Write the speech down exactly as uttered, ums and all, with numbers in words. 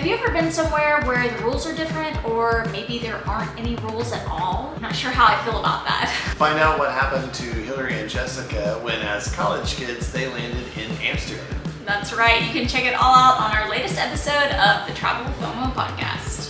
Have you ever been somewhere where the rules are different, or maybe there aren't any rules at all? I'm not sure how I feel about that. Find out what happened to Hilarie and Jessica when, as college kids, they landed in Amsterdam. That's right. You can check it all out on our latest episode of the Travel FOMO podcast.